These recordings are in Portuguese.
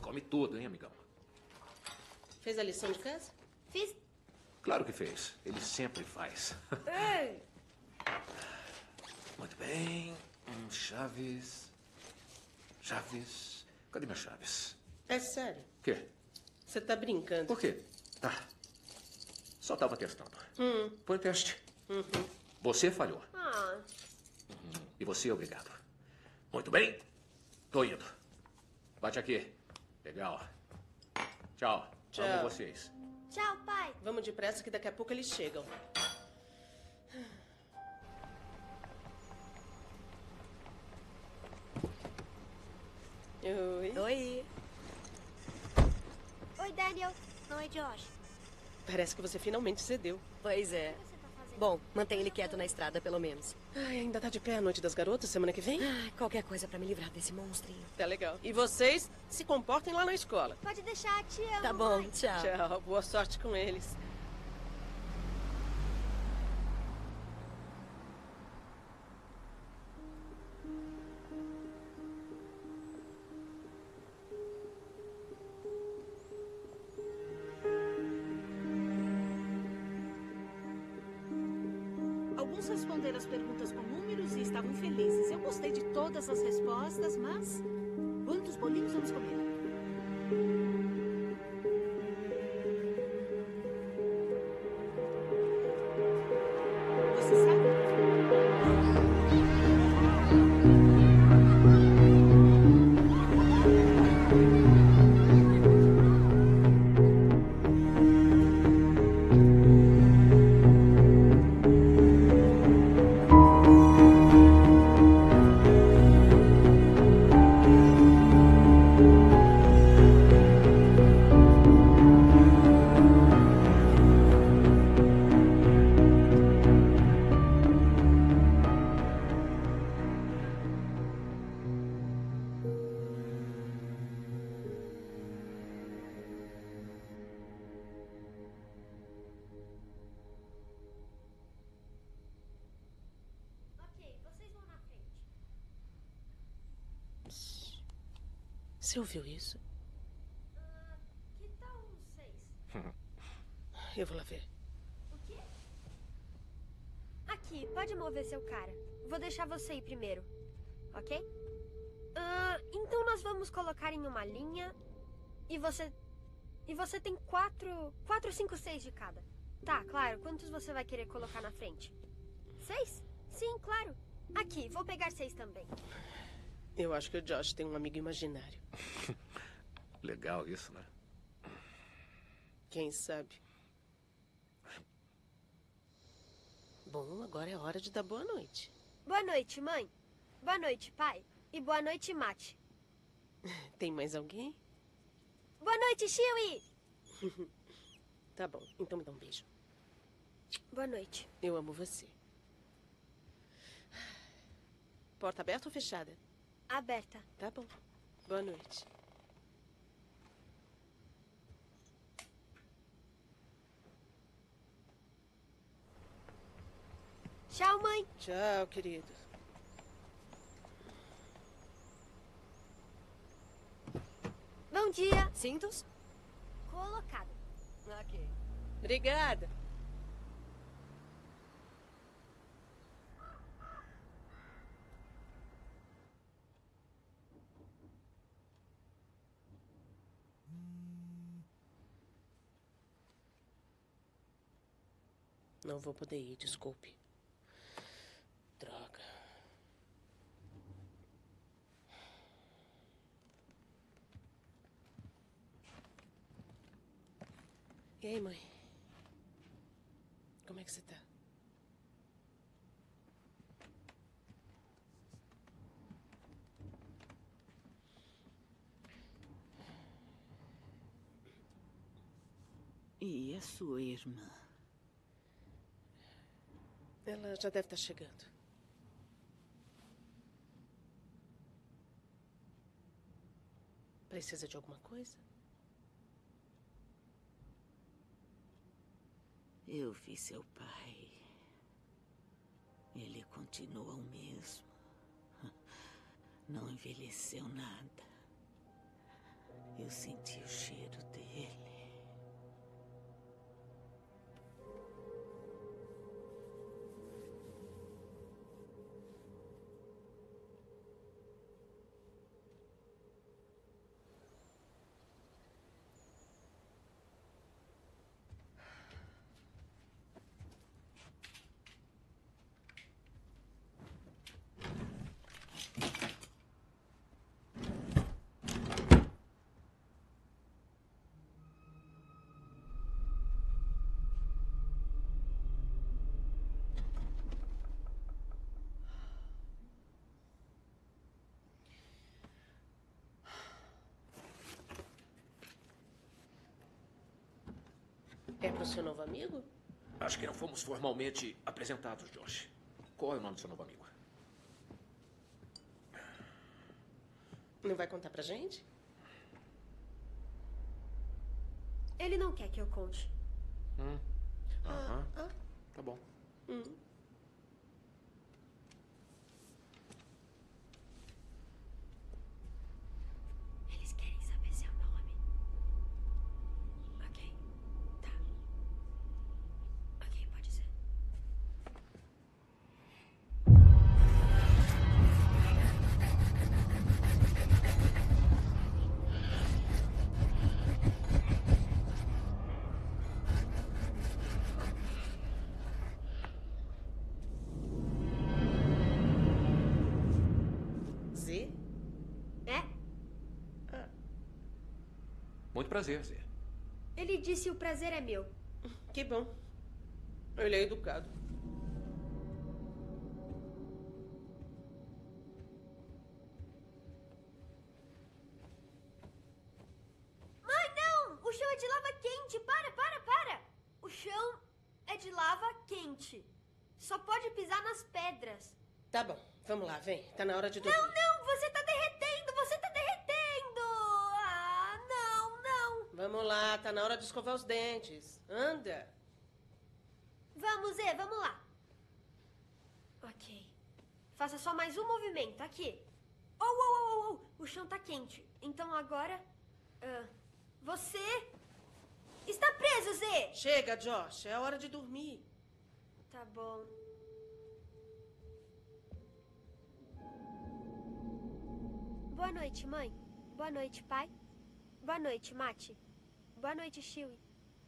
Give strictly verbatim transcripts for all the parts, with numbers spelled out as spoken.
come tudo, hein, amigão? Fez a lição de casa? Fiz. Claro que fez. Ele sempre faz. Ei! Muito bem. Hum, Chaves. Chaves. Cadê minhas chaves? É sério? O quê? Você tá brincando? Por quê? Tá. Só tava testando. Hum. Foi um teste. Uhum. Você falhou. Ah. Uhum. E você, obrigado. Muito bem. Tô indo. Bate aqui. Legal. Tchau. Tchau. Amo vocês. Tchau, pai. Vamos depressa que daqui a pouco eles chegam. Oi. Oi. Oi, Daniel. Oi, Josh. Parece que você finalmente cedeu. Pois é. O que você tá fazendo? Bom, mantém ele quieto na estrada, pelo menos. Ai, ainda tá de pé a noite das garotas semana que vem? Ai, qualquer coisa pra me livrar desse monstrinho. Tá legal. E vocês se comportem lá na escola. Pode deixar, te amo, Tá bom, mãe. tchau. Tchau. Boa sorte com eles. Alguns responderam as perguntas com números e estavam felizes. Eu gostei de todas as respostas, mas... Quantos bolinhos vamos comer? Você sabe? Ok, vocês vão na frente. Você ouviu isso? Ah, que tal um seis? Eu vou lá ver. O quê? Aqui, pode mover seu cara. Vou deixar você ir primeiro, ok? Ah, então nós vamos colocar em uma linha e você... E você tem quatro... Quatro, cinco, seis de cada. Tá, claro. Quantos você vai querer colocar na frente? Seis? Sim, claro. Aqui, vou pegar seis também. Eu acho que o Josh tem um amigo imaginário. Legal isso, né? Quem sabe? Bom, agora é hora de dar boa noite. Boa noite, mãe. Boa noite, pai. E boa noite, Mate. Tem mais alguém? Boa noite, Chewie! Tá bom, então me dá um beijo. Boa noite. Eu amo você. Porta aberta ou fechada? Aberta. Tá bom. Boa noite. Tchau, mãe. Tchau, querido. Bom dia. Cintos? Colocado. Ok. Obrigada. Não vou poder ir, desculpe. Droga. E aí, mãe? Como é que você tá? E a sua irmã? Ela já deve estar chegando. Precisa de alguma coisa? Eu vi seu pai. Ele continua o mesmo. Não envelheceu nada. Eu senti o cheiro dele. É pro seu novo amigo? Acho que não fomos formalmente apresentados, Josh. Qual é o nome do seu novo amigo? Não vai contar pra gente? Ele não quer que eu conte. Hum. Aham. Ah, ah. Tá bom. Hum. Eles querem saber seu nome. Ok. Tá. Ok, pode ser. Z? É? Muito prazer, Zé. Ele disse o prazer é meu. Que bom. Ele é educado. Mãe, não! O chão é de lava quente. Para, para, para! O chão é de lava quente. Só pode pisar nas pedras. Tá bom, vamos lá, vem. Tá na hora de dormir. Não, não! Você tá derretendo! Você tá derretendo! Ah, não, não! Vamos lá, tá na hora de escovar os dentes. Anda. Vamos, Zê, vamos lá. Ok. Faça só mais um movimento. Aqui. Oh, oh, oh, oh, oh. O chão tá quente. Então agora... ah, você... está preso, Zê! Chega, Josh, é hora de dormir. Tá bom. Boa noite, mãe. Boa noite, pai. Boa noite, Mate. Boa noite, Chewie.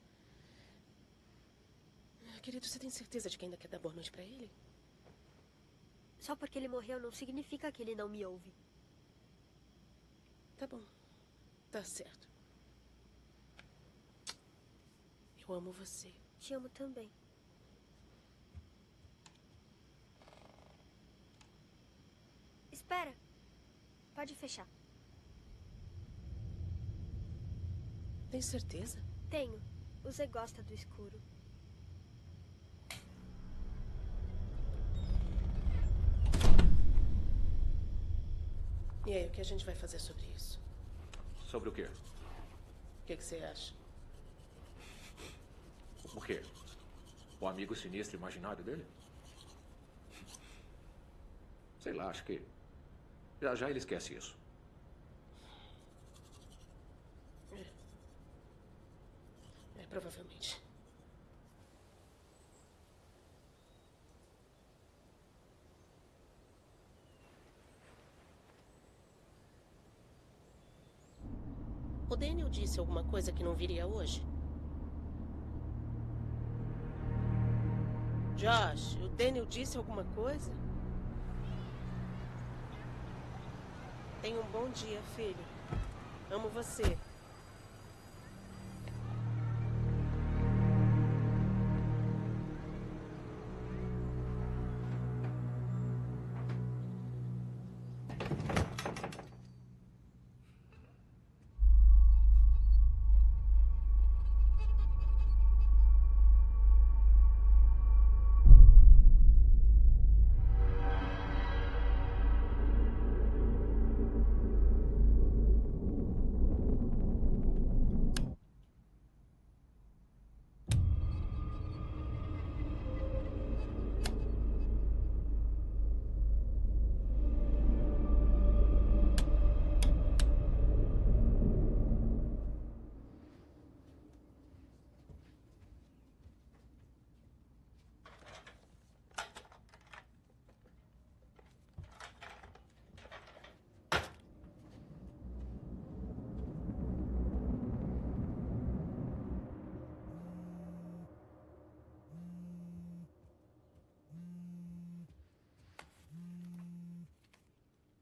Querido, você tem certeza de que ainda quer dar boa noite pra ele? Só porque ele morreu não significa que ele não me ouve. Tá bom. Tá certo. Eu amo você. Te amo também. Espera. Pode fechar. Tem certeza? Tenho. O Zé gosta do escuro. E aí, o que a gente vai fazer sobre isso? Sobre o quê? O que, que você acha? O quê? O amigo sinistro imaginário dele? Sei lá, acho que... Já já ele esquece isso. É, provavelmente. O Daniel disse alguma coisa que não viria hoje? Josh, o Daniel disse alguma coisa? Tenha um bom dia, filho. Amo você.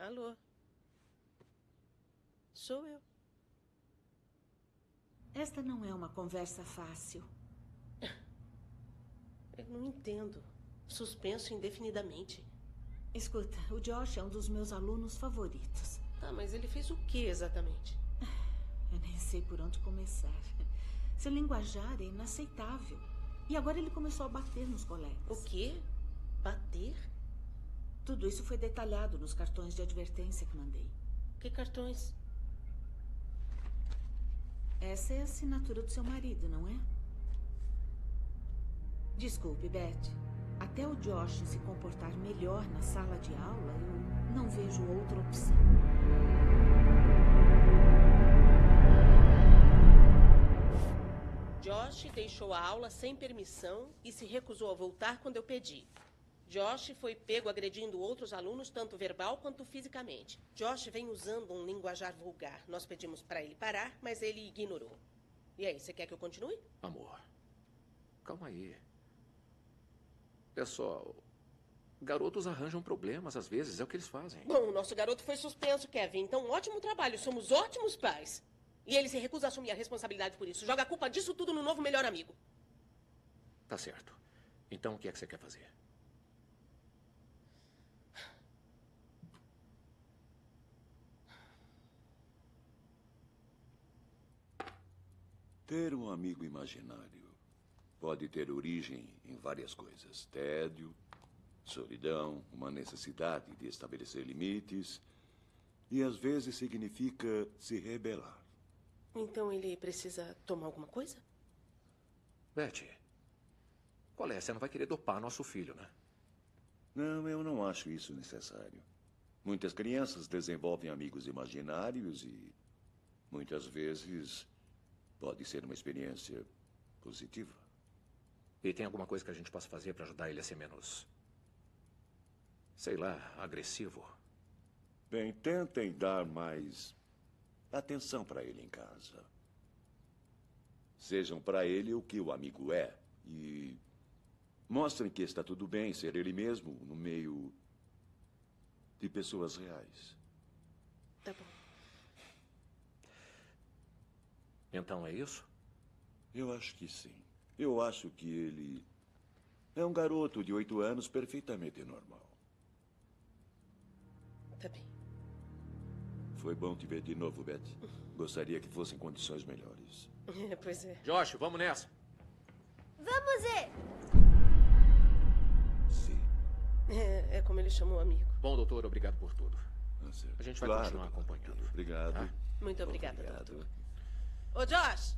Alô? Sou eu. Esta não é uma conversa fácil. Eu não entendo. Suspenso indefinidamente. Escuta, o Josh é um dos meus alunos favoritos. Tá, mas ele fez o que exatamente? Eu nem sei por onde começar. Seu linguajar é inaceitável. E agora ele começou a bater nos colegas. O quê? Bater? Tudo isso foi detalhado nos cartões de advertência que mandei. Que cartões? Essa é a assinatura do seu marido, não é? Desculpe, Beth. Até o Josh se comportar melhor na sala de aula, eu não vejo outra opção. Josh deixou a aula sem permissão e se recusou a voltar quando eu pedi. Josh foi pego agredindo outros alunos, tanto verbal quanto fisicamente. Josh vem usando um linguajar vulgar. Nós pedimos para ele parar, mas ele ignorou. E aí, você quer que eu continue? Amor, calma aí. É só... Garotos arranjam problemas, às vezes, é o que eles fazem. Bom, o nosso garoto foi suspenso, Kevin. Então, ótimo trabalho. Somos ótimos pais. E ele se recusa a assumir a responsabilidade por isso. Joga a culpa disso tudo no novo melhor amigo. Tá certo. Então, o que é que você quer fazer? Ter um amigo imaginário pode ter origem em várias coisas. Tédio, solidão, uma necessidade de estabelecer limites. E às vezes significa se rebelar. Então ele precisa tomar alguma coisa? Betty, qual é? Você não vai querer dopar nosso filho, né? Não, eu não acho isso necessário. Muitas crianças desenvolvem amigos imaginários e muitas vezes pode ser uma experiência positiva. E tem alguma coisa que a gente possa fazer para ajudar ele a ser menos, sei lá, agressivo? Bem, tentem dar mais atenção para ele em casa. Sejam para ele o que o amigo é e mostrem que está tudo bem ser ele mesmo no meio de pessoas reais. Tá bom. Então é isso? Eu acho que sim. Eu acho que ele é um garoto de oito anos perfeitamente normal. Tá bem. Foi bom te ver de novo, Beth. Gostaria que fossem condições melhores. É, pois é. Josh, vamos nessa. Vamos ver! Sim. É, é como ele chamou o amigo. Bom, doutor, obrigado por tudo. Tá certo. A gente vai Claro, continuar acompanhando. Obrigado. Tá? Muito obrigada, Obrigado. doutor. Ô, Josh!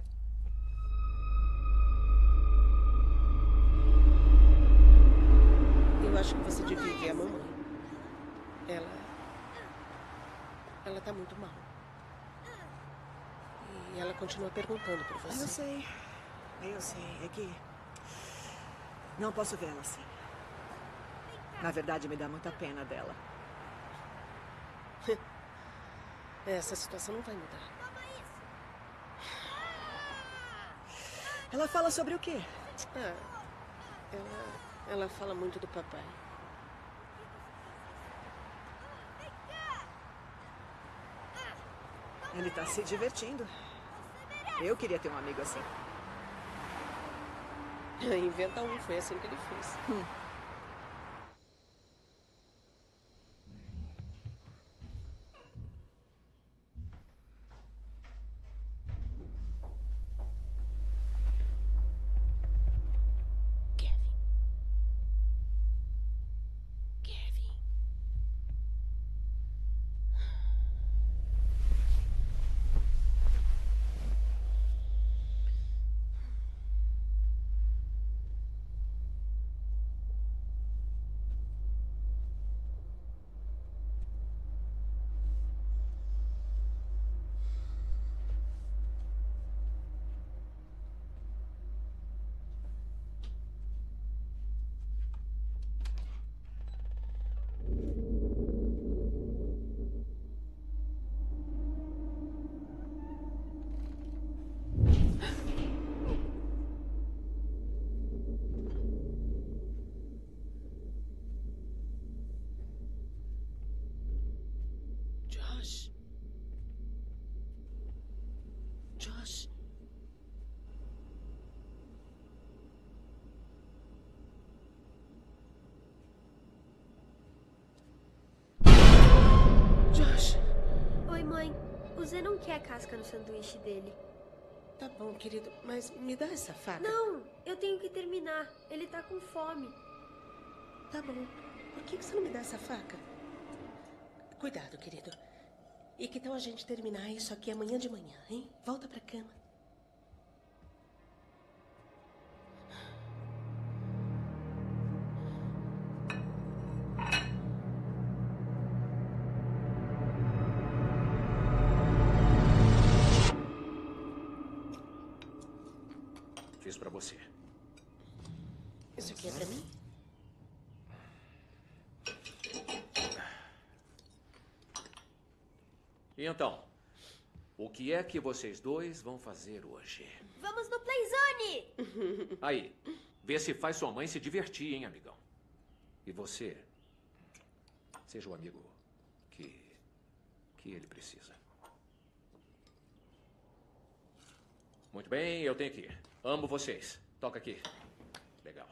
Eu acho que você devia ver a mamãe. Ela... Ela tá muito mal. E ela continua perguntando por você. Eu sei. Eu sei. É que... não posso vê-la assim. Na verdade, me dá muita pena dela. Essa situação não vai mudar. Ela fala sobre o quê? Ah, ela, ela fala muito do papai. Ele tá se divertindo. Eu queria ter um amigo assim. Inventa um, foi assim que ele fez. Hum. Kevin. Kevin. Josh. Josh. Josh. Oi, mãe. O Zé não quer casca no sanduíche dele. Tá bom, querido, mas me dá essa faca. Não, eu tenho que terminar. Ele tá com fome. Tá bom. Por que você não me dá essa faca? Cuidado, querido. E que tal a gente terminar isso aqui amanhã de manhã, hein? Volta pra cama. Fiz pra você. Isso aqui é pra mim? E então, o que é que vocês dois vão fazer hoje? Vamos no Playzone! Aí, vê se faz sua mãe se divertir, hein, amigão? E você, seja o amigo que, que ele precisa. Muito bem, eu tenho que ir. Amo vocês. Toca aqui. Legal.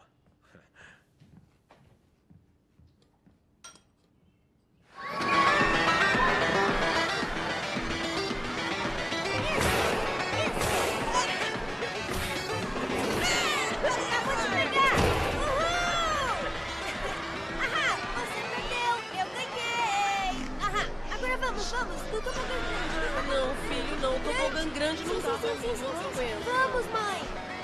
Vamos, do tobogã grande. Não, filho, não. O tobogã grande não dá pra mim. Não aguento. Vamos, mãe.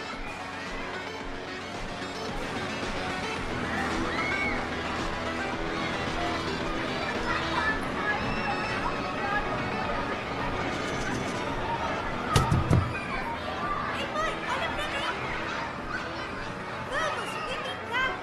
Ei, mãe, olha pra mim. Vamos, vem brincar.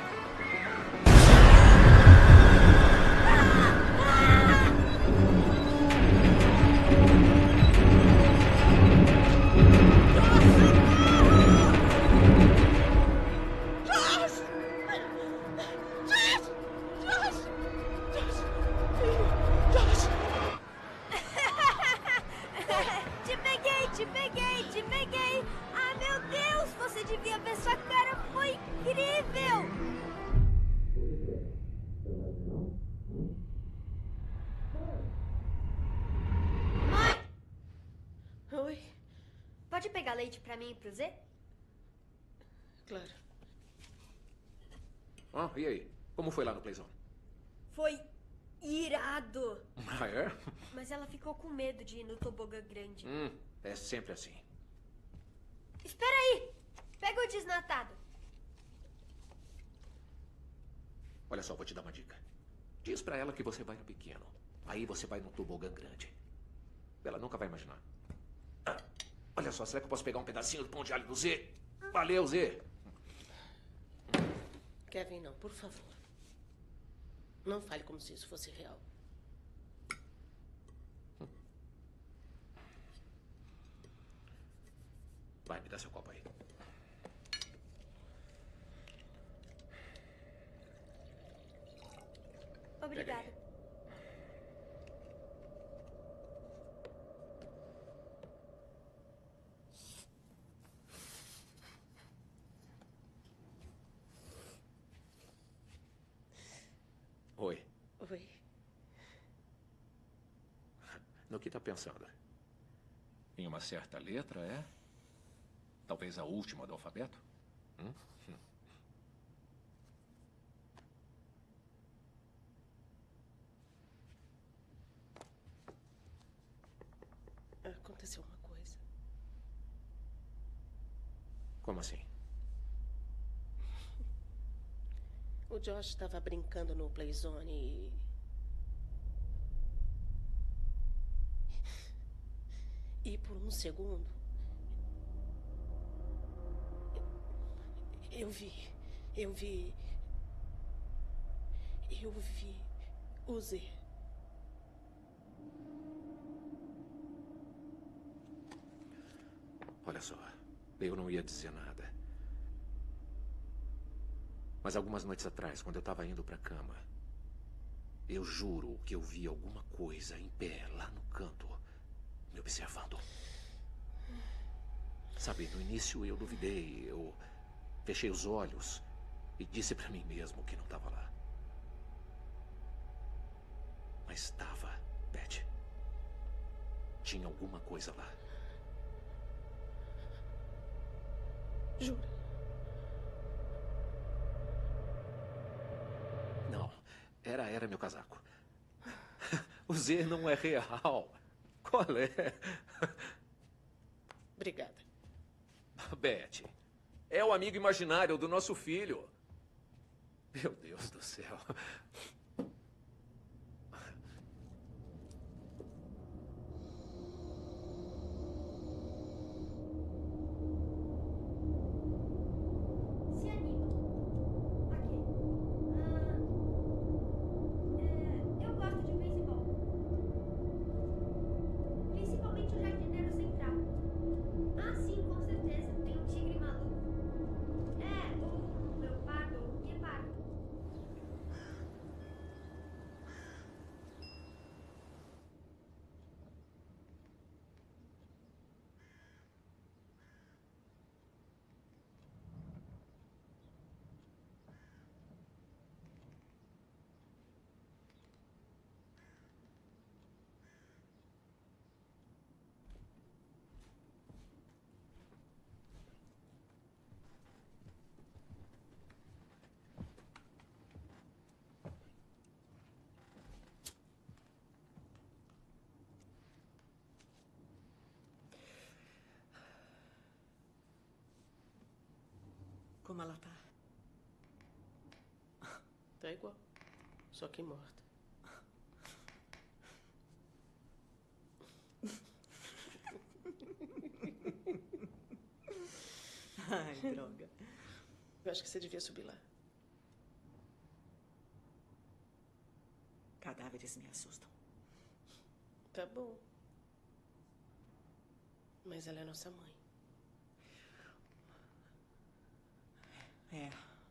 Te peguei, te peguei, te peguei. Ah, meu Deus, você devia ver sua cara, foi incrível. Mãe! Oi? Pode pegar leite pra mim e pro Zé? Claro. Ah, e aí? Como foi lá no Playzone? Foi irado. Ah, é? Mas ela ficou com medo de ir no tobogã grande. Hum, é sempre assim. Espera aí! Pega o desnatado. Olha só, vou te dar uma dica. Diz pra ela que você vai no pequeno. Aí você vai no tobogã grande. Ela nunca vai imaginar. Ah, olha só, será que eu posso pegar um pedacinho do pão de alho do Z? Valeu, Z. Kevin, não, por favor. Não fale como se isso fosse real. Vai, me dá seu copo aí. Obrigada. Oi. Oi. No que tá pensando? Em uma certa letra, é? Talvez a última do alfabeto? Hum? Hum. Aconteceu uma coisa. Como assim? O Josh estava brincando no Playzone e... E por um segundo... Eu, eu vi... Eu vi... Eu vi... O Z. Olha só, eu não ia dizer nada. Mas algumas noites atrás, quando eu estava indo para a cama, Eu juro que eu vi alguma coisa em pé lá no canto, me observando. Sabe, no início eu duvidei, eu fechei os olhos e disse pra mim mesmo que não estava lá. Mas estava, Beth. Tinha alguma coisa lá. Jura? Não, era, era meu casaco. O Z não é real. Qual é? Obrigada. Beth, é o amigo imaginário do nosso filho. Meu Deus do céu. Se anima. Ok. Ah, é, eu gosto de beisebol. Principalmente o jardineiro central. Ah, sim, com certeza. Tem um tigre maluco. É, o leopardo, o guepardo. Como ela tá? Tá igual. Só que morta. Ai, droga. Eu acho que você devia subir lá. Cadáveres me assustam. Tá bom. Mas ela é nossa mãe. É.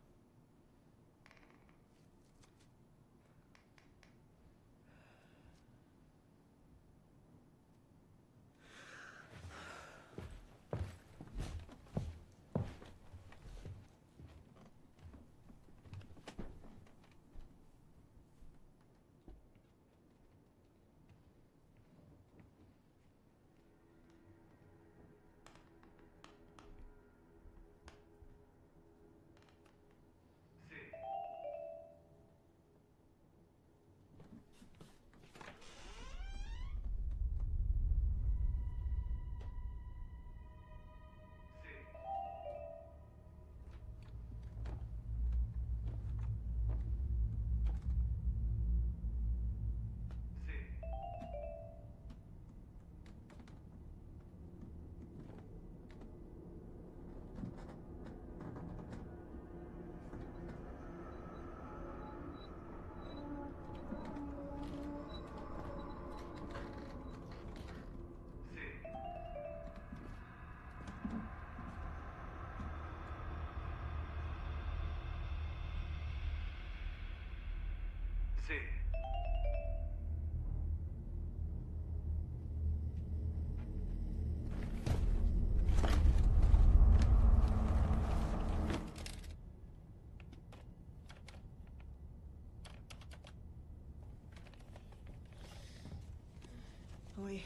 Oi.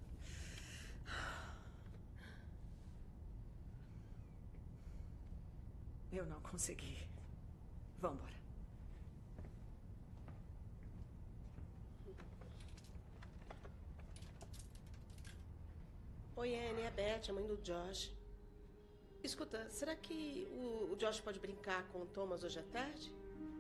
Eu não consegui. Vambora. Oi, Anne, é a Beth, a mãe do Josh. Escuta, será que o, o Josh pode brincar com o Thomas hoje à tarde?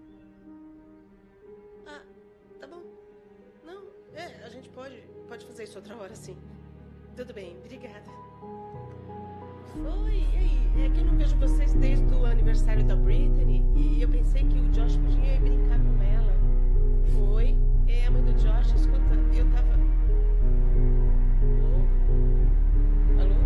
Ah, tá bom. Não, é, a gente pode, pode fazer isso outra hora, sim. Tudo bem, obrigada. Oi, e aí? É que eu não vejo vocês desde o aniversário da Brittany e eu pensei que o Josh podia ir brincar com ela. Oi, é a mãe do Josh. Escuta, eu tava... Oh. Alô?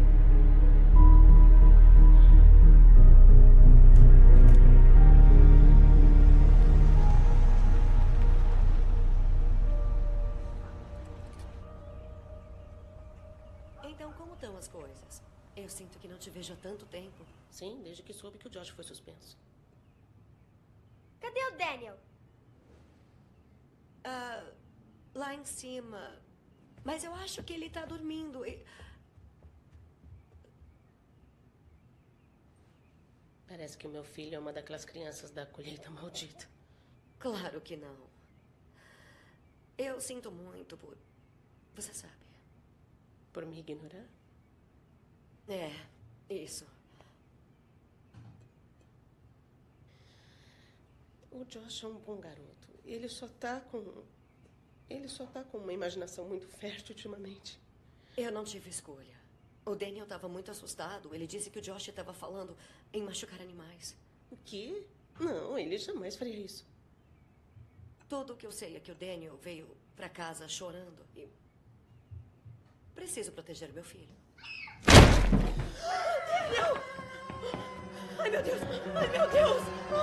Então, como estão as coisas? Eu sinto que não te vejo há tanto tempo. Sim, desde que soube que o Josh foi suspenso. Cadê o Daniel? Ah, lá em cima. Mas eu acho que ele tá dormindo. E... Parece que o meu filho é uma daquelas crianças da colheita maldita. Claro que não. Eu sinto muito por... Você sabe. Por me ignorar? É, isso. O Josh é um bom garoto. Ele só tá com... Ele só tá com uma imaginação muito fértil ultimamente. Eu não tive escolha. O Daniel estava muito assustado. Ele disse que o Josh estava falando em machucar animais. O quê? Não, ele jamais faria isso. Tudo o que eu sei é que o Daniel veio para casa chorando e... Preciso proteger meu filho. Daniel! Ai, meu Deus! Ai, meu Deus!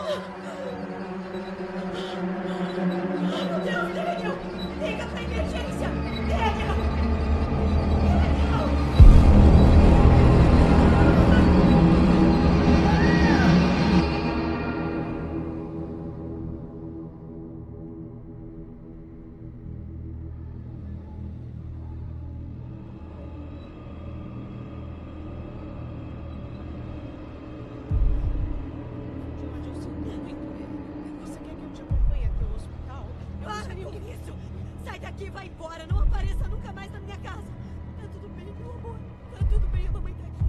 Ai, meu Deus, Daniel! Liga pra emergência! Daniel! Daniel! Você quer que eu te acompanhe até o hospital? Eu Para gostaria com que- isso! Sai daqui e vai embora! Não apareça nunca mais na minha casa! Tá tudo bem, meu amor. Tá tudo bem, a mamãe tá aqui.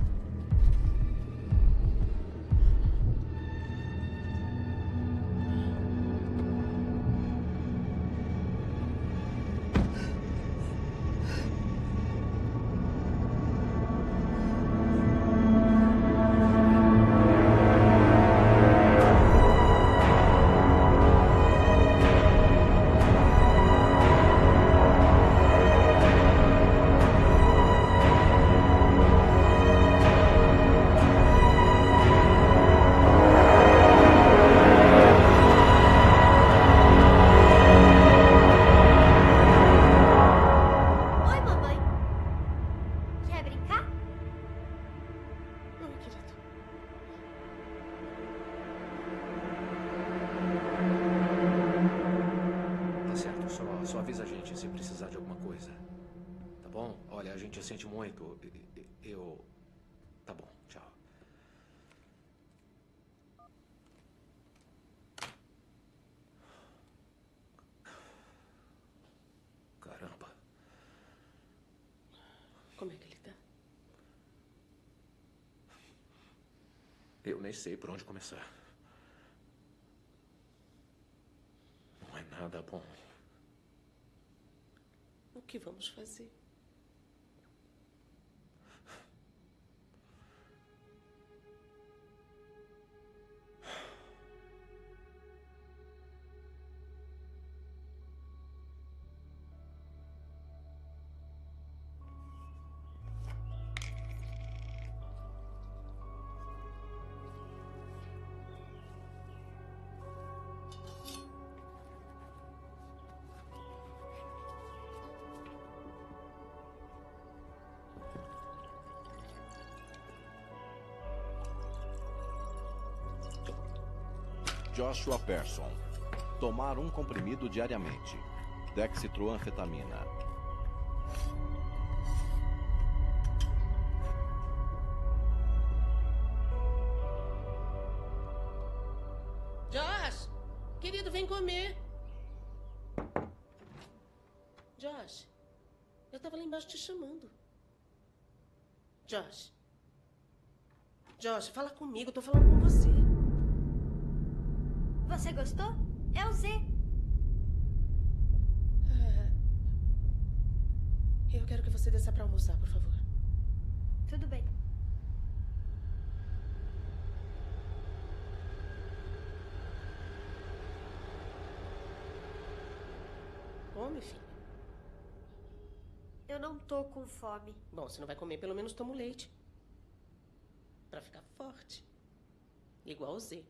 Oi, mamãe. Quer brincar? Oi, querido. Tá certo, só, só avisa a gente se precisar de alguma coisa. Tá bom? Olha, a gente sente muito. E- e- Eu. Tá bom, tchau. Caramba. Como é que ele tá? Eu nem sei por onde começar. Não é nada bom. O que vamos fazer? Joshua Person. Tomar um comprimido diariamente. Dextroanfetamina. Josh! Querido, vem comer. Josh, eu tava lá embaixo te chamando. Josh. Josh, fala comigo, eu tô falando com você. Você gostou? É o Z. Ah, eu quero que você desça pra almoçar, por favor. Tudo bem. Come, filho. Eu não tô com fome. Bom, se não vai comer, pelo menos toma o leite. Pra ficar forte. Igual o Z.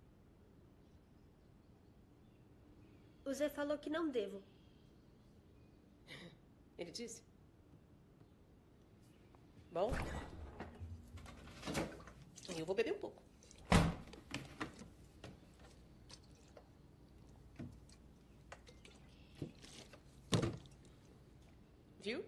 O Zé falou que não devo. Ele disse? Bom, eu vou beber um pouco. Viu?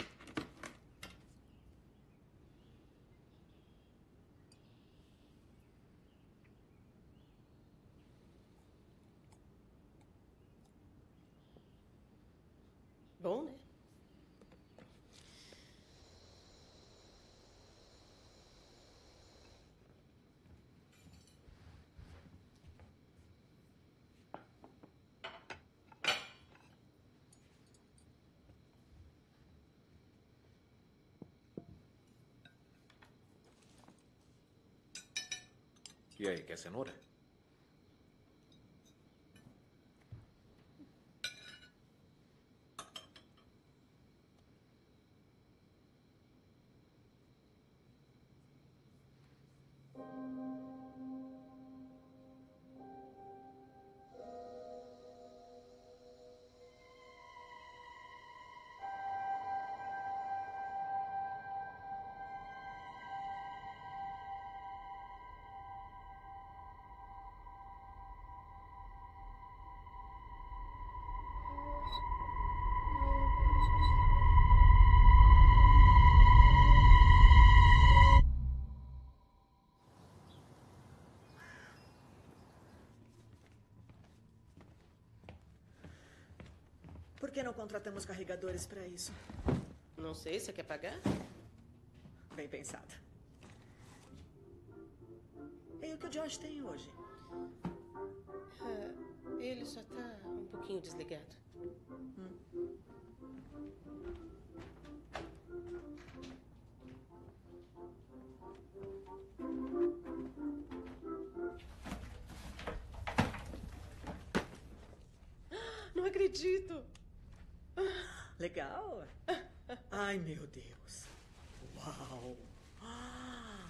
Bom, né? E aí, quer cenoura? Por que não contratamos carregadores para isso? Não sei, você quer pagar? Bem pensado. É o que o Josh tem hoje. Ah, ele só tá um pouquinho desligado. Hum. Não acredito. Legal. Ai, meu Deus. Uau. Ah.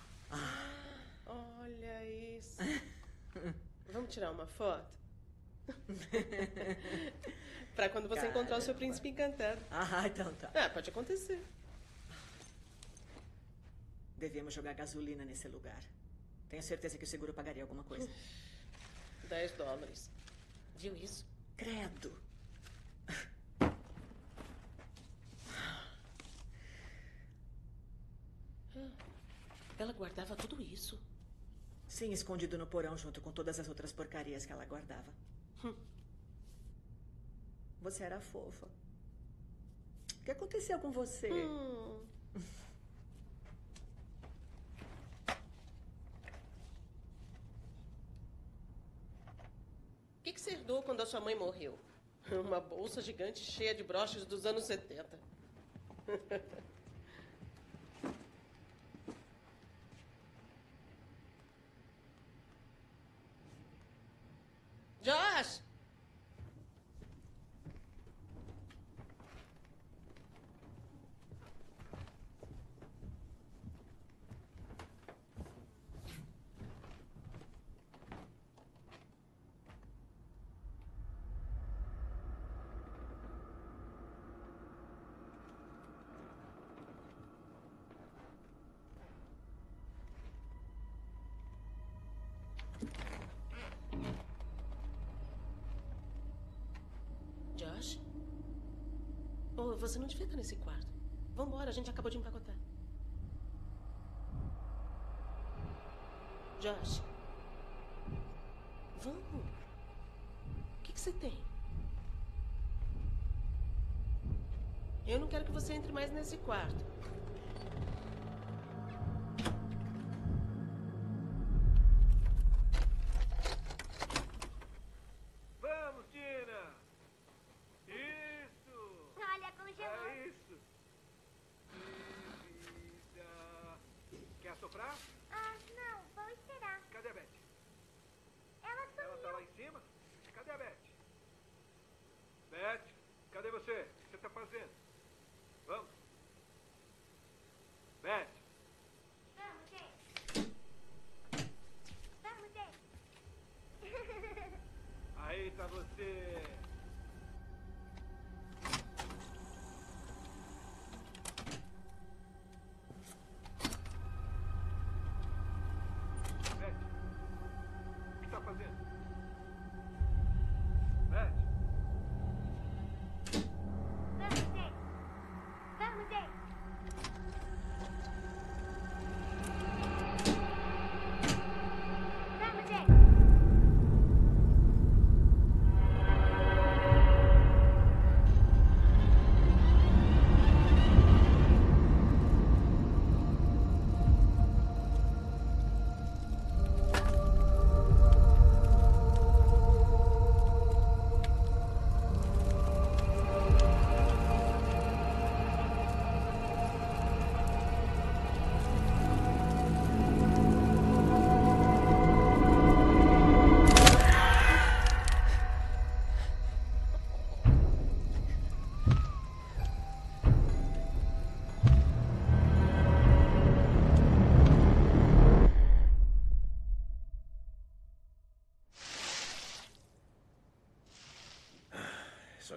Olha isso. Vamos tirar uma foto? Pra quando você Caramba. encontrar o seu príncipe encantado. Ah, então tá. Ah, pode acontecer. Devíamos jogar gasolina nesse lugar. Tenho certeza que o seguro pagaria alguma coisa. Dez dólares. Viu isso? Credo. Ela guardava tudo isso. Sim, escondido no porão junto com todas as outras porcarias que ela guardava. Hum. Você era fofa. O que aconteceu com você? Hum. O que, que você herdou quando a sua mãe morreu? Uma bolsa gigante cheia de broches dos anos setenta. Josh! Josh? Oh, você não devia estar nesse quarto. Vambora, a gente acabou de empacotar. Josh? Vamos. O que, que você tem? Eu não quero que você entre mais nesse quarto. Vamos, Tina! Isso! Olha, congelou. É isso! Vida! Quer soprar? Ah, não, vou esperar. Cadê a Beth? Ela sumiu. Ela tá lá em cima? Cadê a Beth? Beth, cadê você? O que você tá fazendo? Vamos. Beth. Vamos, gente. Vamos, gente. Aí tá você.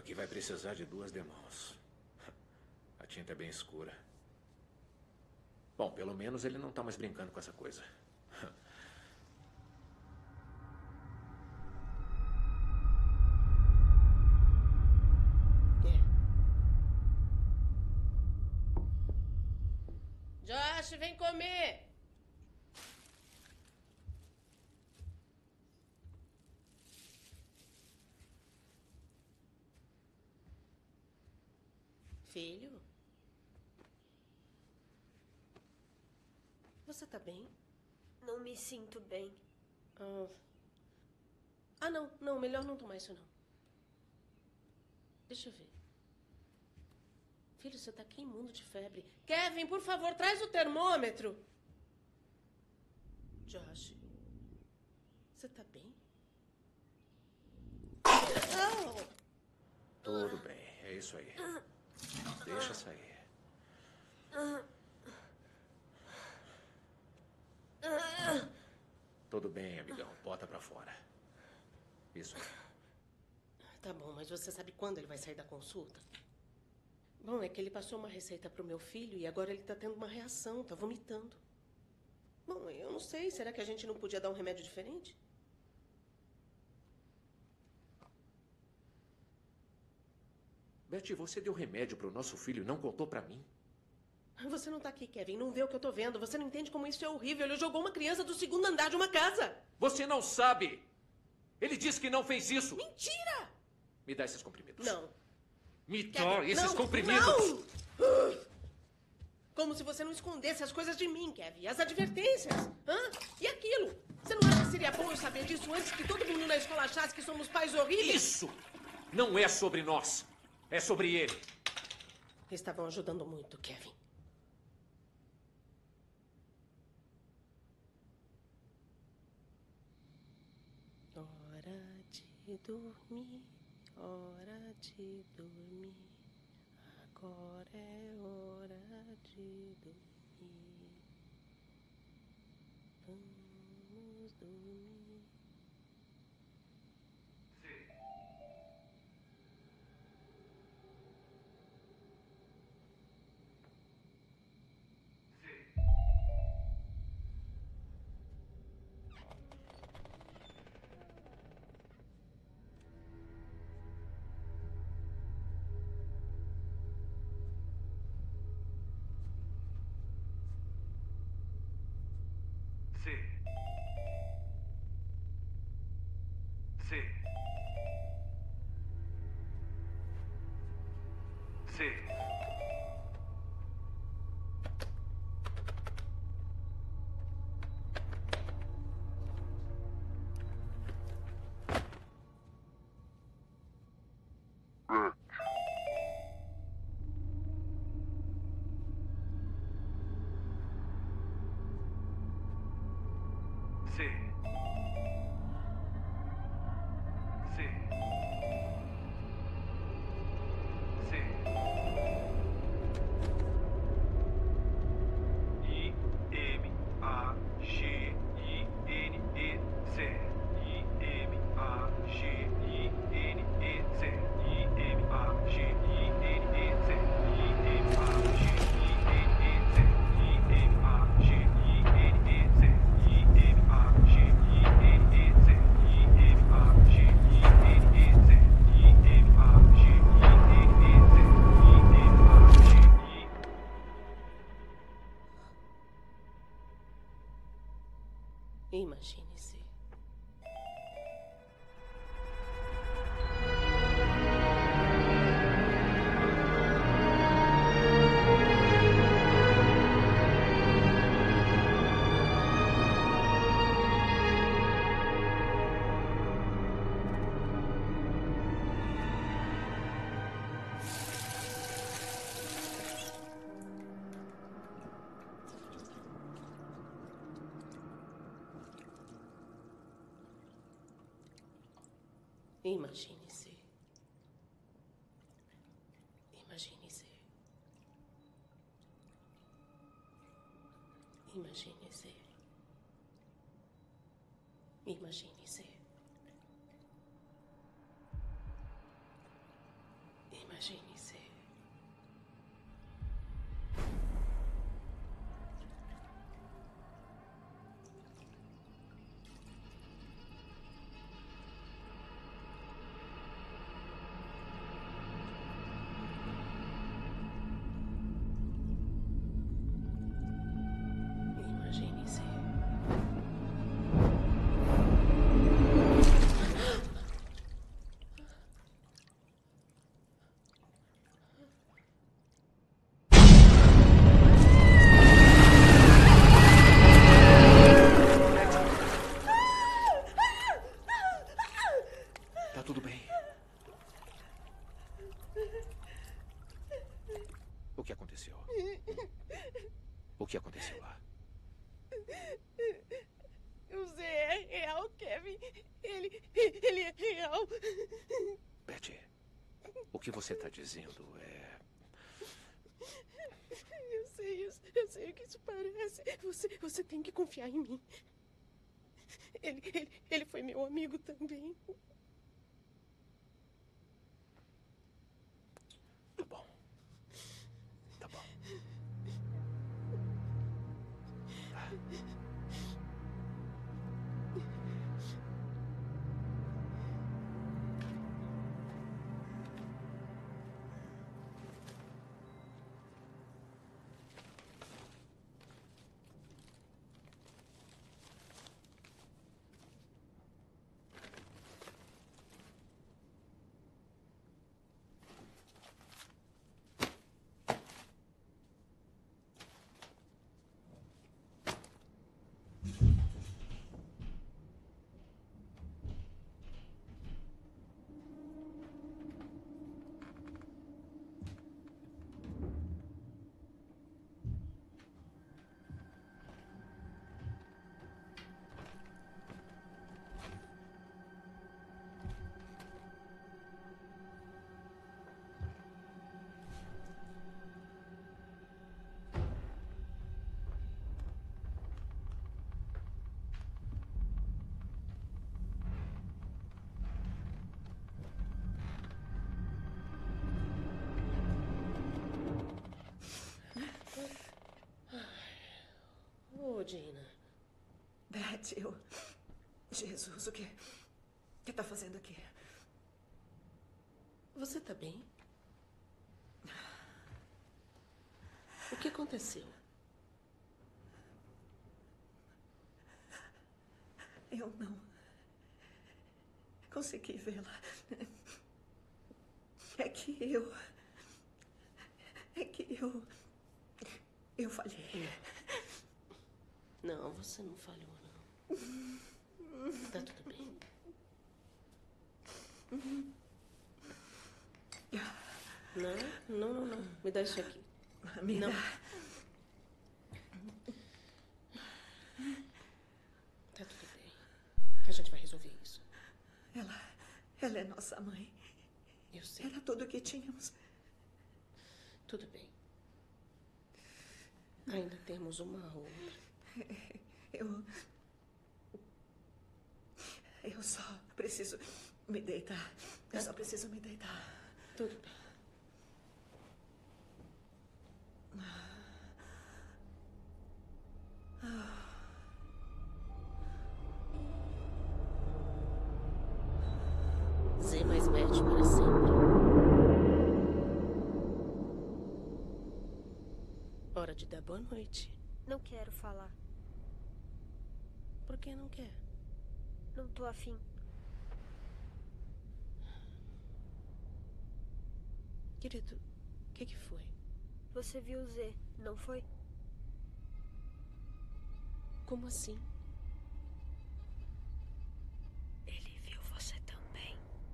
Aqui vai precisar de duas demãos. A tinta é bem escura. Bom, pelo menos ele não está mais brincando com essa coisa. Josh, vem comer! Filho? Você tá bem? Não me sinto bem. Ah, ah não, não, melhor não tomar isso não. Deixa eu ver. Filho, você tá queimando de febre. Kevin, por favor, traz o termômetro. Josh, você tá bem? Oh! Tudo bem, é isso aí. Deixa sair. Tudo bem, amigão. Bota pra fora. Isso aí. Tá bom, mas você sabe quando ele vai sair da consulta? Bom, é que ele passou uma receita pro meu filho e agora ele tá tendo uma reação, tá vomitando. Bom, eu não sei. Será que a gente não podia dar um remédio diferente? Betty, você deu remédio pro nosso filho e não contou pra mim? Você não tá aqui, Kevin. Não vê o que eu tô vendo. Você não entende como isso é horrível. Ele jogou uma criança do segundo andar de uma casa. Você não sabe! Ele disse que não fez isso. Mentira! Me dá esses comprimidos. Não. Me Kevin, dá esses não, comprimidos. Não! Como se você não escondesse as coisas de mim, Kevin. As advertências. Hã? E aquilo? Você não acha que seria bom eu saber disso antes que todo mundo na escola achasse que somos pais horríveis? Isso não é sobre nós. É sobre ele. Estavam ajudando muito, Kevin. Hora de dormir, hora de dormir. Agora é hora de dormir. Vamos dormir. C. C. C. Imagine-se. Imagine-se. Imagine-se. Imagine-se. Imagine-se. Imagine-se. Imagine-se. Tá tudo bem. O que aconteceu? O que aconteceu lá? O Zé é real, Kevin. Ele, ele é real. Betty, o que você está dizendo é... Eu sei, eu, eu sei o que isso parece. Você, você tem que confiar em mim. Ele, ele, ele foi meu amigo também. Tá bom. Tá bom. Tá. Ô, Dina. Beth, eu... Jesus, o que... O que tá fazendo aqui? Você tá bem? O que aconteceu? Eu não... consegui vê-la. É que eu... É que eu... Eu falhei. Não, você não falhou, não. Tá tudo bem. Não, não, não, não. Me dá isso aqui. Me não. dá. Tá tudo bem. A gente vai resolver isso. Ela... Ela é nossa mãe. Eu sei. Era tudo o que tínhamos. Tudo bem. Ainda temos uma outra. Eu... Eu só preciso me deitar. Eu só preciso me deitar. Tudo bem. Zé mais Beth para sempre. Hora de dar boa noite. Não quero falar. Por que não quer? Não tô afim. Querido, o que que foi? Você viu o Z, não foi? Como assim? Ele viu você também.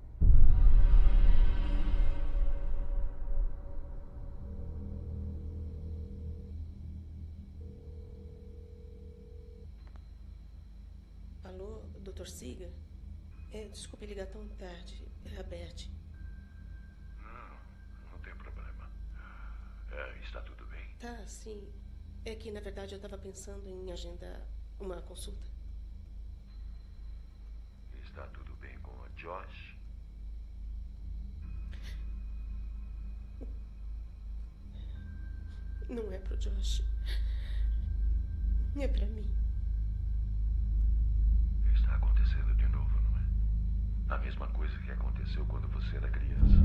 Alô, doutor Siga? É, desculpe ligar tão tarde. É a Beth. Não, não tem problema. É, está tudo bem? Tá, sim. É que, na verdade, eu estava pensando em agendar uma consulta. Está tudo bem com a Josh? Não é pro Josh. É pra mim. Está acontecendo de novo, não é? A mesma coisa que aconteceu quando você era criança.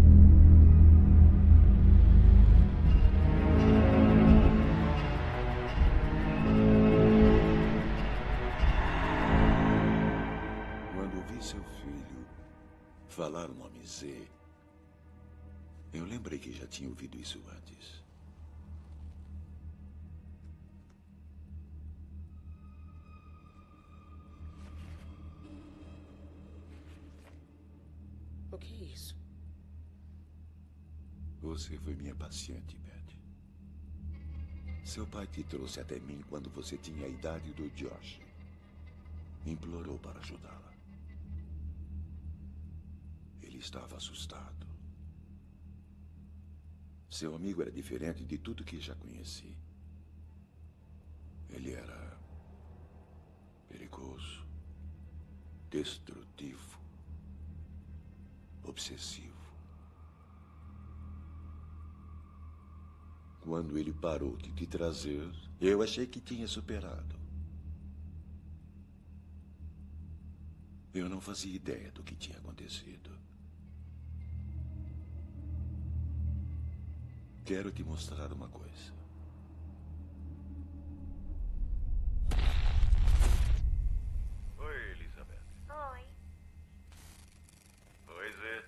Quando vi seu filho falar o nome Z, eu lembrei que já tinha ouvido isso antes. O que é isso? Você foi minha paciente, Beth. Seu pai te trouxe até mim quando você tinha a idade do Josh. Implorou para ajudá-la. Ele estava assustado. Seu amigo era diferente de tudo que já conheci. Ele era perigoso, destrutivo, obsessivo. Quando ele parou de te trazer, eu achei que tinha superado. Eu não fazia ideia do que tinha acontecido. Quero te mostrar uma coisa. Oi, Elizabeth. Oi. Oi, Zé.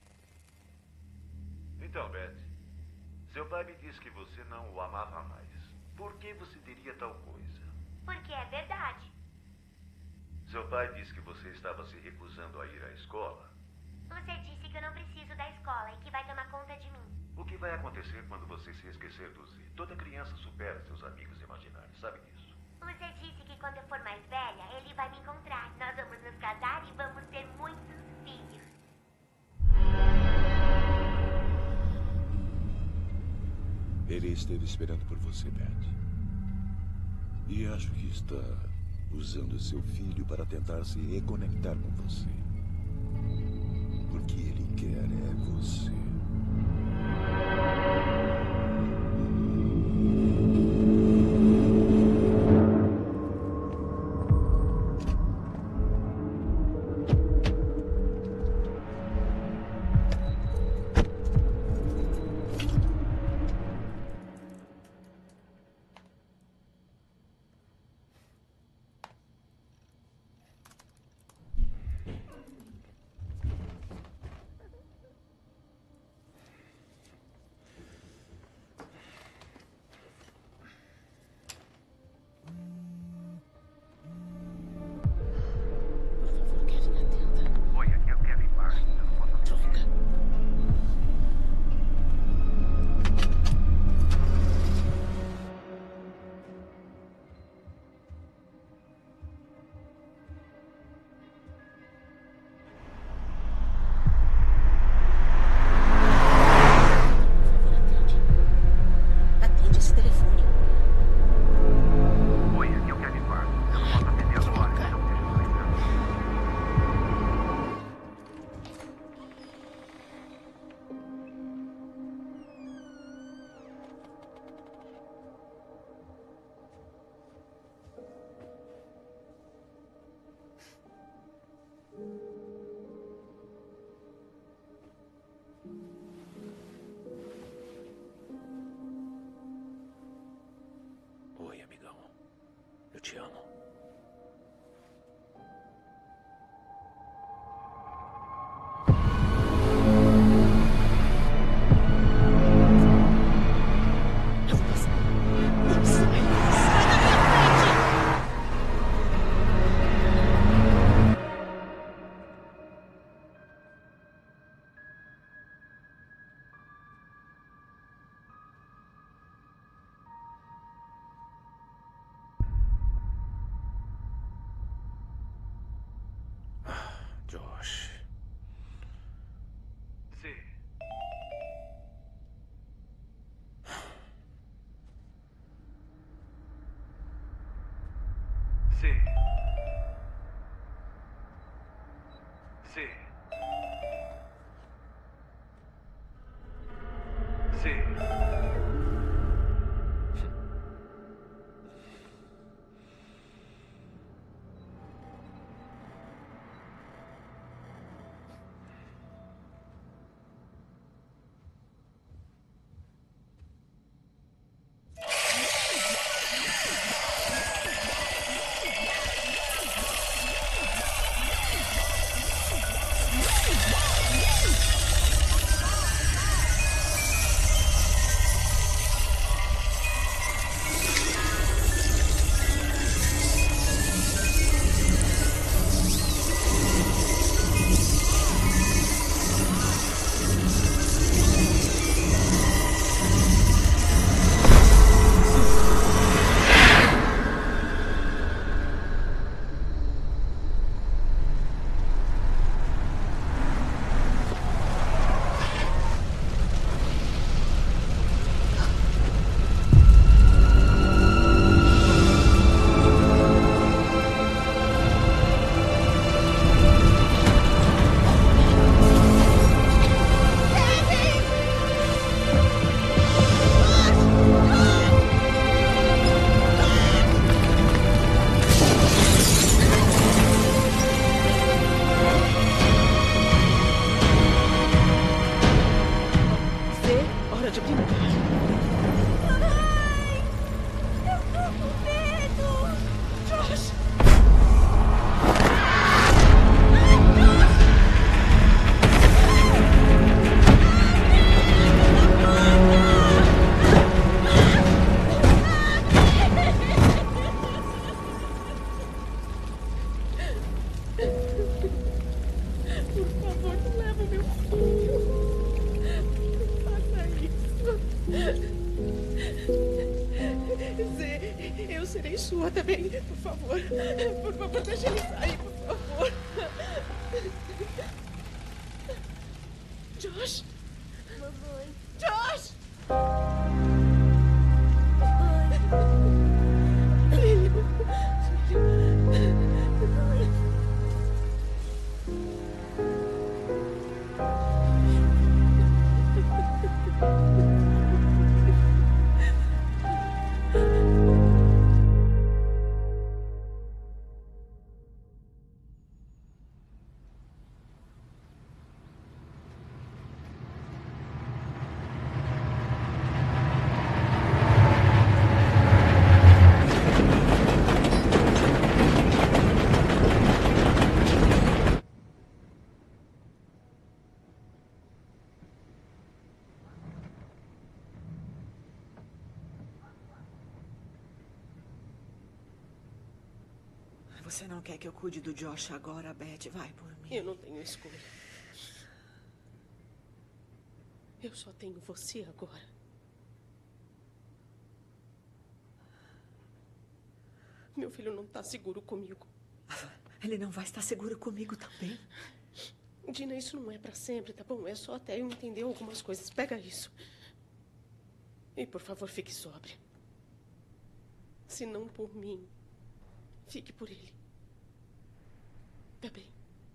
Então, Beth, seu pai me disse que você não o amava mais. Por que você diria tal coisa? Porque é verdade. Seu pai disse que você estava se recusando a ir à escola. Você disse que eu não preciso da escola e que vai tomar conta de mim. O que vai acontecer quando você se esquecer do Z? Toda criança supera seus amigos imaginários, sabe disso? Você disse que quando eu for mais velha, ele vai me encontrar. Nós vamos nos casar e vamos ter muitos filhos. Ele esteve esperando por você, Beth. E acho que está usando seu filho para tentar se reconectar com você. Porque ele quer é você. Oi, amigão. Eu te amo. Josh. Sim. Sim. Sim. Sim. Ai! Eu tô com medo! Josh! Por favor, não leva meu filho. Não faça isso. Zê, eu serei sua também. Por favor. Por favor, deixa ele sair, por favor. Josh! Mamãe. Josh! Você não quer que eu cuide do Josh agora, Beth? Vai por mim. Eu não tenho escolha. Eu só tenho você agora. Meu filho não está seguro comigo. Ele não vai estar seguro comigo também. Dina, isso não é para sempre, tá bom? É só até eu entender algumas coisas. Pega isso. E, por favor, fique sóbrio. Se não por mim, fique por ele. Tá bem?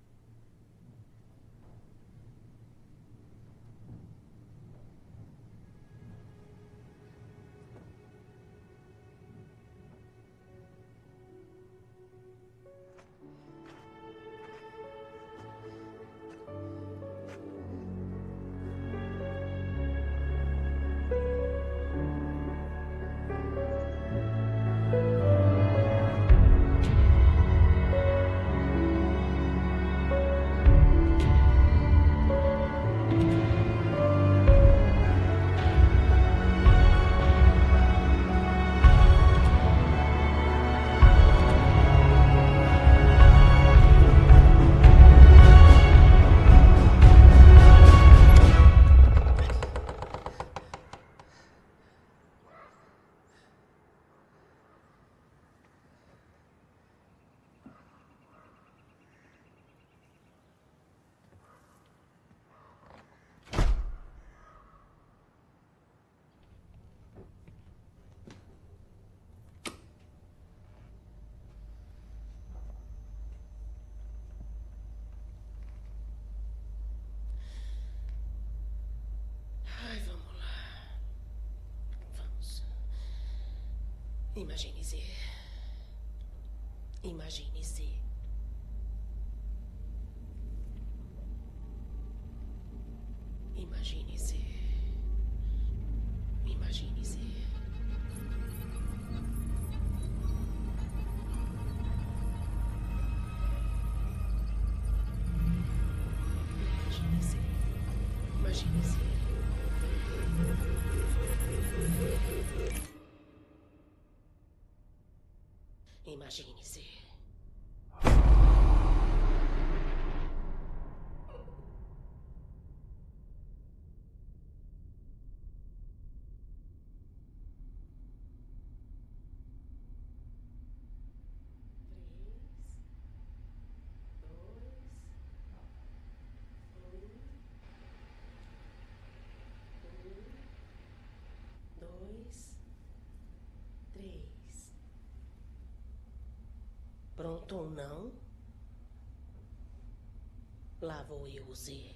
Imagine-se. Imagine-se. Imagine-se. Imagine-se. Imagine-se. Imagine-se. Imagine-se. Pronto ou não? Lá vou eu, Zê.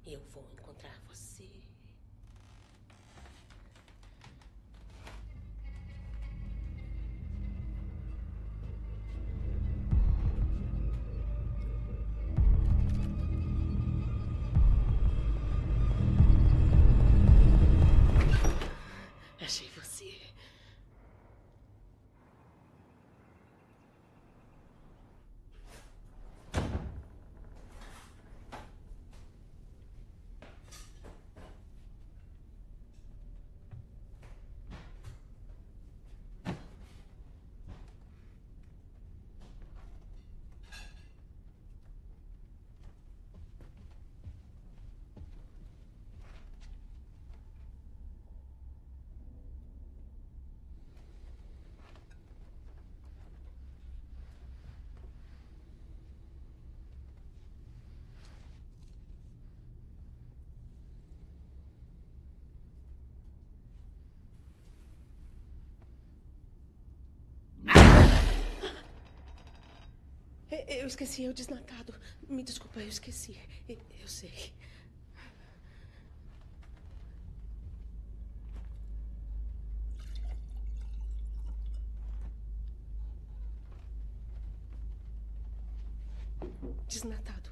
Eu vou encontrar você. Achei você. Eu esqueci, é o desnatado. Me desculpa, eu esqueci. Eu sei. Desnatado.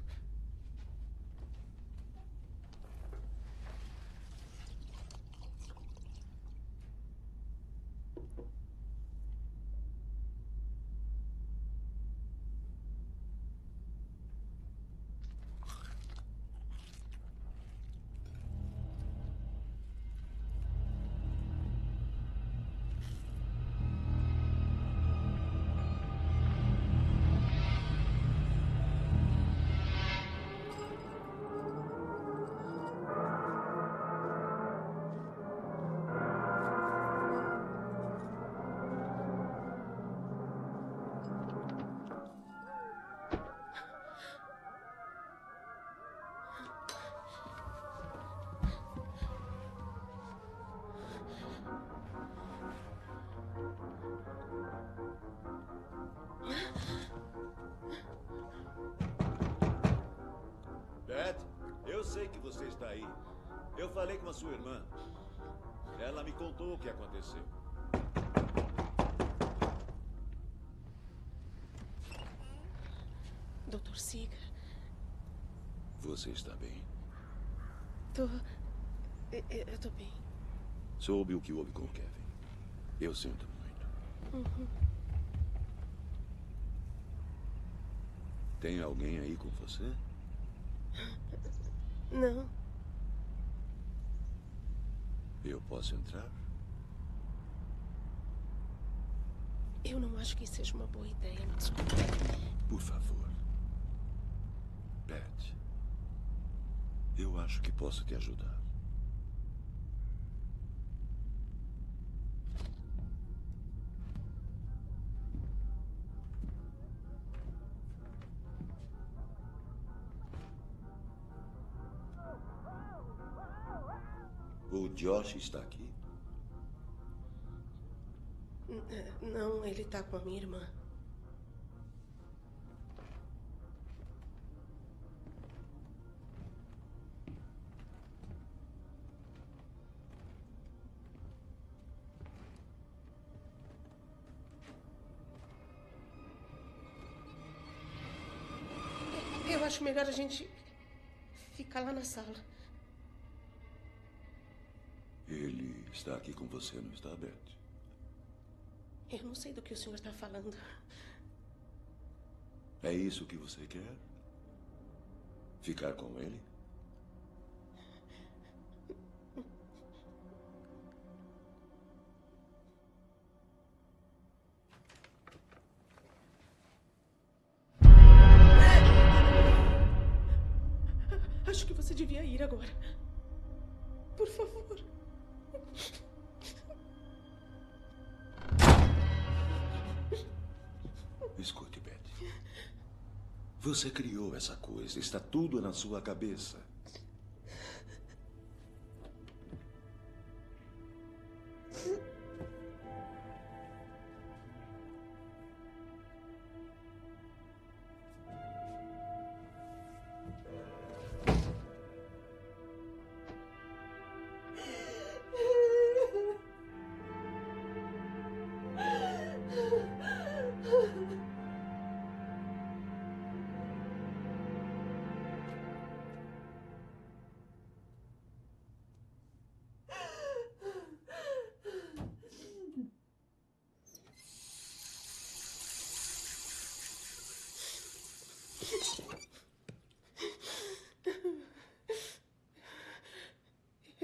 Beth, eu sei que você está aí. Eu falei com a sua irmã. Ela me contou o que aconteceu. doutor Seeger. Você está bem? Tô... Eu, eu tô bem. Soube o que houve com o Kevin. Eu sinto muito. Uhum. Tem alguém aí com você? Não. Eu posso entrar? Eu não acho que seja uma boa ideia, me desculpe. Por favor. Beth, eu acho que posso te ajudar. O Josh está aqui? Não, ele tá com a minha irmã. Eu acho melhor a gente ficar lá na sala. Ele está aqui com você, não está, Beth? Eu não sei do que o senhor está falando. É isso que você quer? Ficar com ele? Acho que você devia ir agora. Por favor. Escute, Beth. Você criou essa coisa. Está tudo na sua cabeça.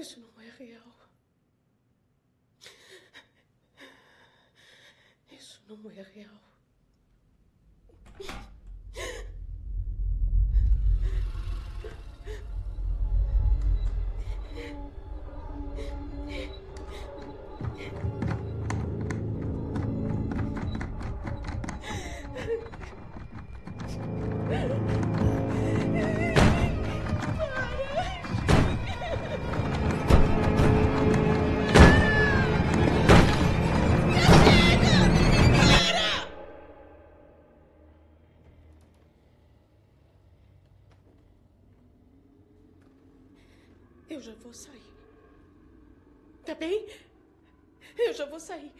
Isso não é real. Isso não é real. Eu já vou sair. Tá bem? Eu já vou sair.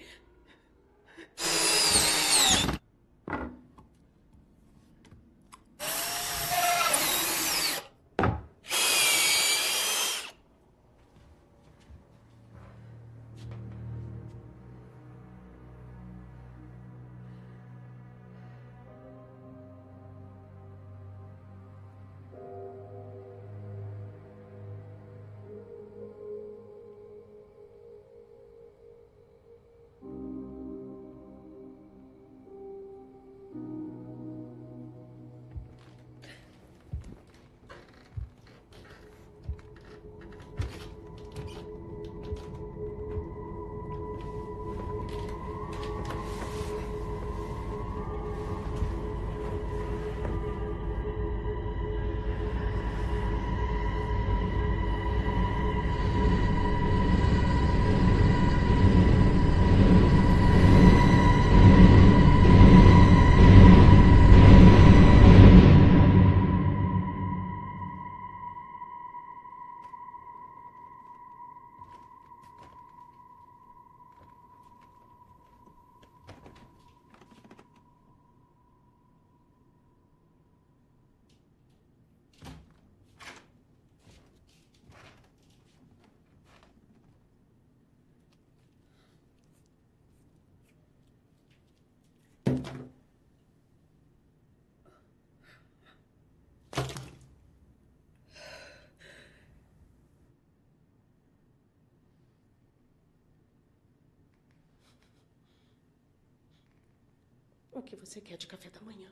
O que você quer de café da manhã?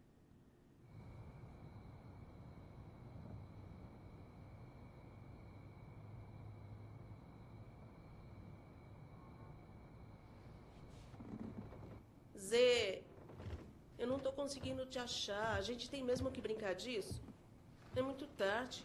Zê, eu não tô conseguindo te achar. A gente tem mesmo que brincar disso? É muito tarde.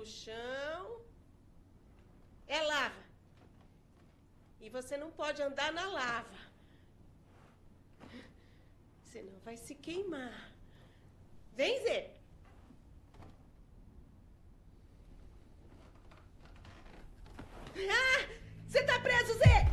chão. É lava. E você não pode andar na lava. Senão vai se queimar. Vem, Zê. Ah! Você tá preso, Zê!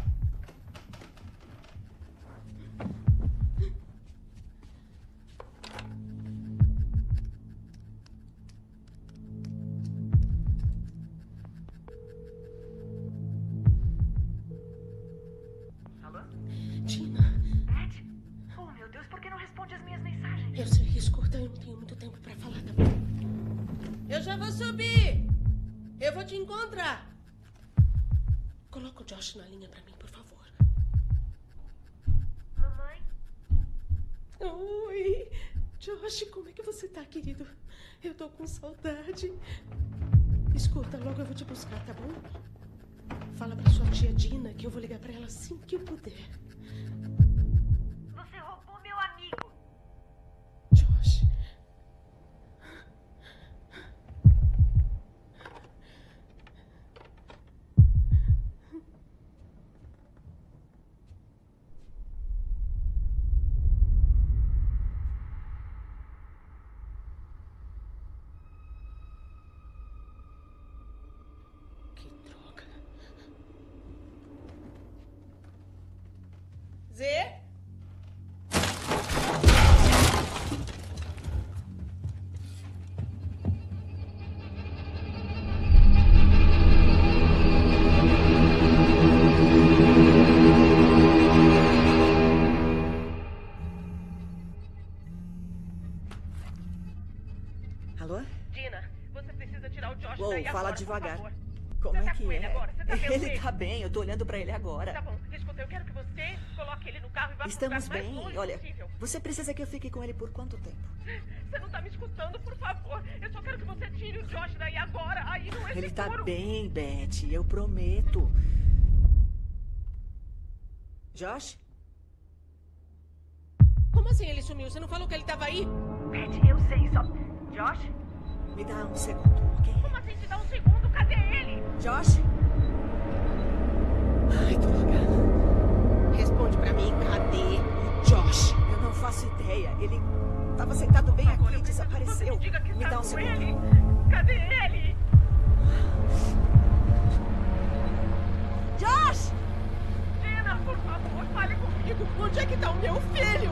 Alô? Tina. Beth? Oh, meu Deus, por que não responde as minhas mensagens? Eu sei, escuta, eu não tenho muito tempo pra falar, tá bom? Eu já vou subir! Eu vou te encontrar! Coloca o Josh na linha pra mim, por favor. Mamãe? Oi! Josh, como é que você tá, querido? Eu tô com saudade. Escuta, logo eu vou te buscar, tá bom? Fala pra sua tia Dina que eu vou ligar pra ela assim que eu puder. Você roubou meu amigo. Josh. Que droga. Zê? Alô? Dina, você precisa tirar o Josh Uou, daí fala agora, devagar. por favor. Como Você é tá que com ele é? agora? Você tá vendo Ele ele? tá bem, eu tô olhando pra ele agora. Tá bom, escuta, eu quero que você coloque ele no carro e vá Estamos pro lugar bem. mais longe Olha, possível. você precisa que eu fique com ele por quanto tempo? Você não tá me escutando, por favor. Eu só quero que você tire o Josh daí agora. Aí não é Ele tá seguro. bem, Beth, eu prometo. Josh? Como assim ele sumiu? Você não falou que ele tava aí? Beth, eu sei, só... Josh? Me dá um segundo, ok? Como assim te dá um segundo? Cadê ele? Josh? Ai, droga. Responde pra mim, cadê o Josh? Eu não faço ideia. Ele tava sentado bem Agora aqui eu e preciso que você desapareceu. me diga que Me tá dá um com segundo. ele. Cadê ele? Josh! Dina, por favor, fale comigo. Onde é que tá o meu filho?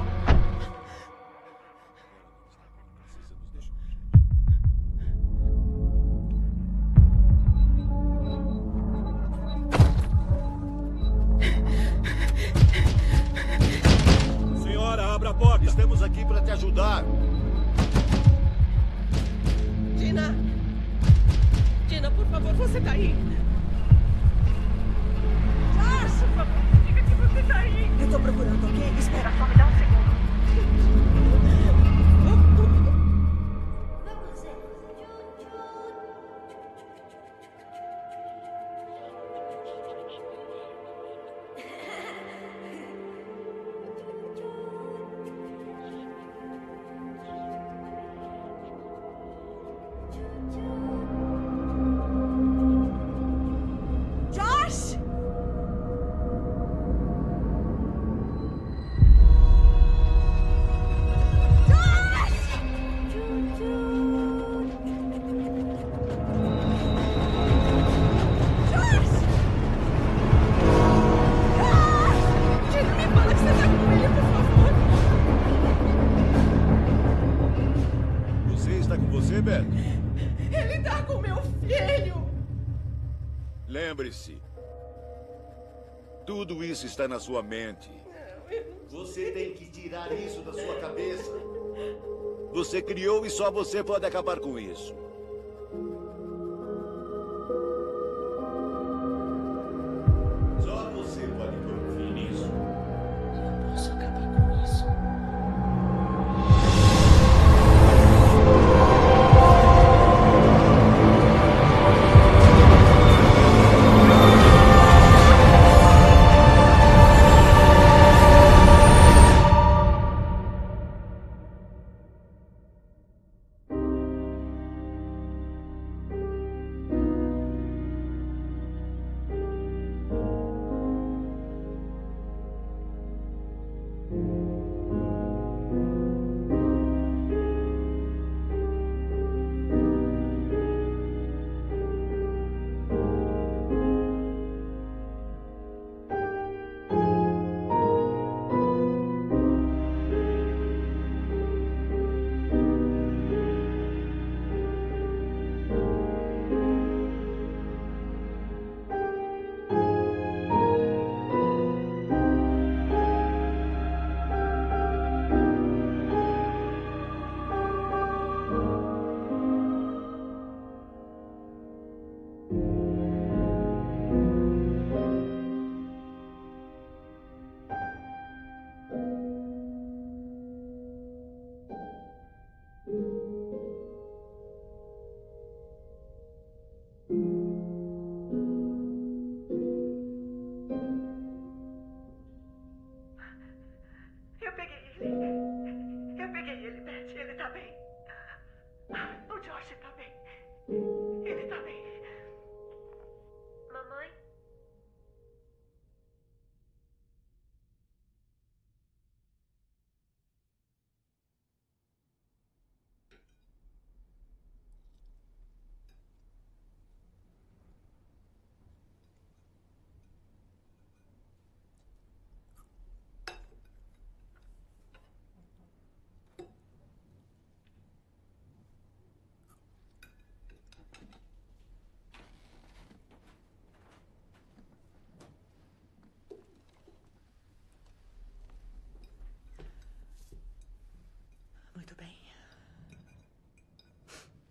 Senhora, abra a porta. Estamos aqui para te ajudar. Dina! Dina, por favor, você tá aí? Josh! Por favor, diga que você tá aí. Eu tô procurando, ok? Espera. Só me dá um segundo. Josh! Dina, me fala que você tá com ele, por favor. Você está com você, Beth? Ele tá com meu filho. Lembre-se. Tudo isso está na sua mente. Você tem que tirar isso da sua cabeça. Você criou e só você pode acabar com isso. Só você pode pôr um fim nisso. Eu posso acabar com isso.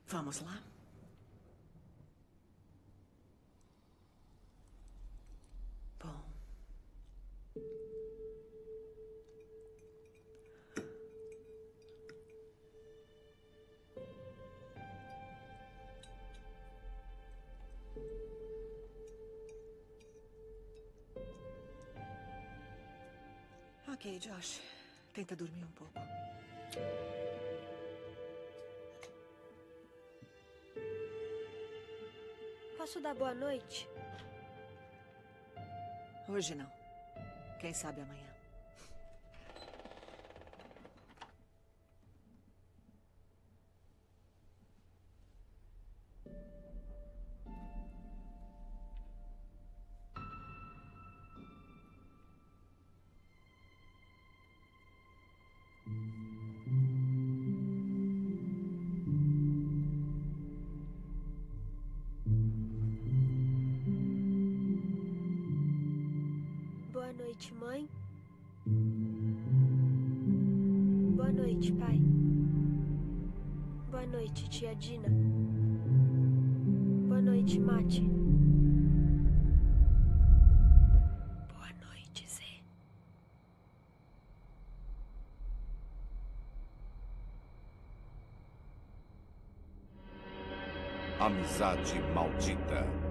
Vamos lá? Bom. Ok, Josh. Tenta dormir um pouco. Posso dar boa noite? Hoje não. Quem sabe amanhã. Boa noite, mãe. Boa noite, pai. Boa noite, tia Dina. Boa noite, Mate. Boa noite, Zé. Amizade Maldita.